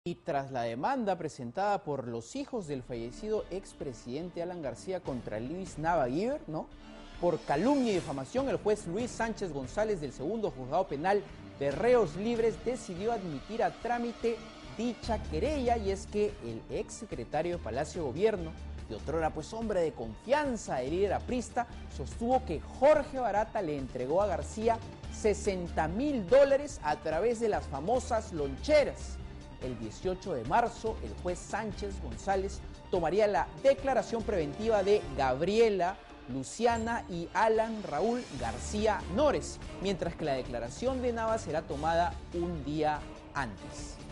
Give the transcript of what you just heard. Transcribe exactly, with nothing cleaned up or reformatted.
Y tras la demanda presentada por los hijos del fallecido expresidente Alan García contra Luis Nava Guiber, ¿no?, por calumnia y difamación, el juez Luis Sánchez González del segundo juzgado penal de reos libres decidió admitir a trámite dicha querella, y es que el ex secretario de Palacio de Gobierno, de otrora pues hombre de confianza del líder aprista, sostuvo que Jorge Barata le entregó a García sesenta mil dólares a través de las famosas loncheras. El dieciocho de marzo, el juez Sánchez González tomaría la declaración preventiva de Gabriela, Luciana y Alan Raúl García Nores, mientras que la declaración de Nava será tomada un día antes.